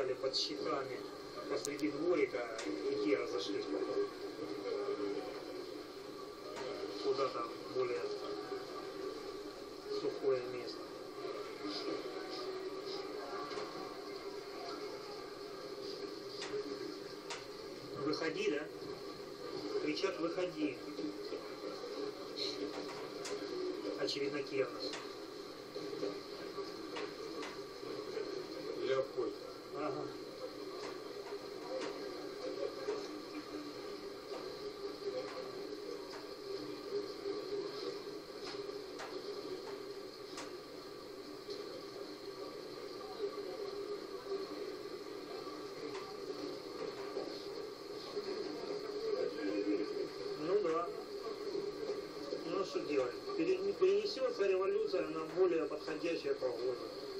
стояли под щитами посреди дворика, и те разошлись потом куда-то более сухое место. Выходи, да? Кричат, выходи. Очевидно, Кернес. Леопольд. Ага. Ну да. Ну что делать? Перенесется революция на более подходящая погода.